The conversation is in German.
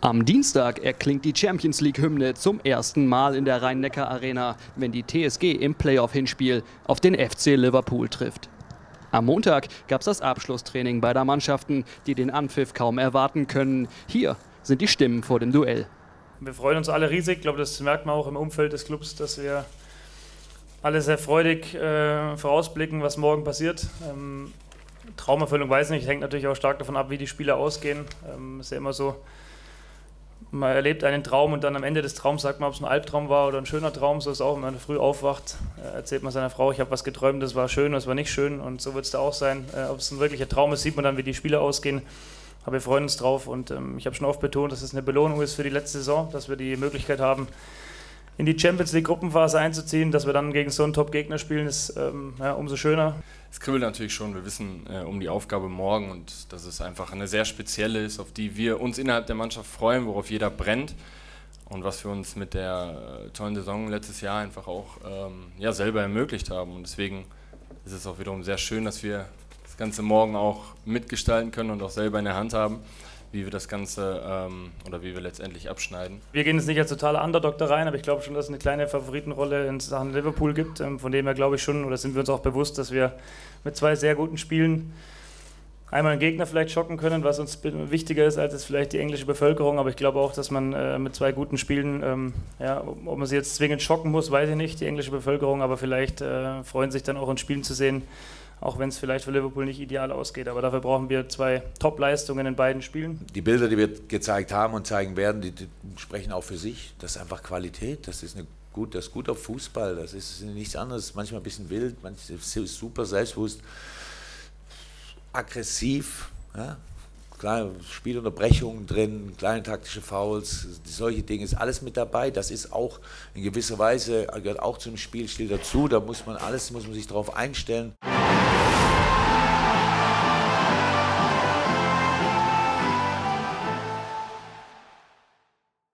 Am Dienstag erklingt die Champions-League-Hymne zum ersten Mal in der Rhein-Neckar-Arena, wenn die TSG im Playoff-Hinspiel auf den FC Liverpool trifft. Am Montag gab es das Abschlusstraining beider Mannschaften, die den Anpfiff kaum erwarten können. Hier sind die Stimmen vor dem Duell. Wir freuen uns alle riesig. Ich glaube, das merkt man auch im Umfeld des Clubs, dass wir alle sehr freudig vorausblicken, was morgen passiert. Traumerfüllung weiß ich nicht, hängt natürlich auch stark davon ab, wie die Spiele ausgehen. Ist ja immer so, man erlebt einen Traum und dann am Ende des Traums sagt man, ob es ein Albtraum war oder ein schöner Traum. So ist es auch, wenn man früh aufwacht, erzählt man seiner Frau, ich habe was geträumt, das war schön, das war nicht schön, und so wird es da auch sein. Ob es ein wirklicher Traum ist, sieht man dann, wie die Spiele ausgehen. Aber wir freuen uns drauf, und ich habe schon oft betont, dass es eine Belohnung ist für die letzte Saison, dass wir die Möglichkeit haben, in die Champions League Gruppenphase einzuziehen. Dass wir dann gegen so einen Top-Gegner spielen, ist umso schöner. Es kribbelt natürlich schon, wir wissen um die Aufgabe morgen und dass es einfach eine sehr spezielle ist, auf die wir uns innerhalb der Mannschaft freuen, worauf jeder brennt und was wir uns mit der tollen Saison letztes Jahr einfach auch selber ermöglicht haben. Und deswegen ist es auch wiederum sehr schön, dass wir das Ganze morgen auch mitgestalten können und auch selber in der Hand haben, wie wir das Ganze oder wie wir letztendlich abschneiden. Wir gehen jetzt nicht als totaler Underdog da rein, aber ich glaube schon, dass es eine kleine Favoritenrolle in Sachen Liverpool gibt. Von dem her glaube ich schon, oder sind wir uns auch bewusst, dass wir mit zwei sehr guten Spielen einmal einen Gegner vielleicht schocken können, was uns wichtiger ist als vielleicht die englische Bevölkerung. Aber ich glaube auch, dass man mit zwei guten Spielen, ob man sie jetzt zwingend schocken muss, weiß ich nicht, die englische Bevölkerung, aber vielleicht freuen sich dann auch in Spielen zu sehen, auch wenn es vielleicht für Liverpool nicht ideal ausgeht. Aber dafür brauchen wir zwei Top-Leistungen in beiden Spielen. Die Bilder, die wir gezeigt haben und zeigen werden, die sprechen auch für sich. Das ist einfach Qualität, das ist guter Fußball, das ist nichts anderes. Manchmal ein bisschen wild, manchmal super selbstbewusst, aggressiv, ja? Kleine Spielunterbrechungen drin, kleine taktische Fouls, solche Dinge, ist alles mit dabei. Das ist auch in gewisser Weise, gehört auch zum Spielstil dazu. Da muss man sich darauf einstellen.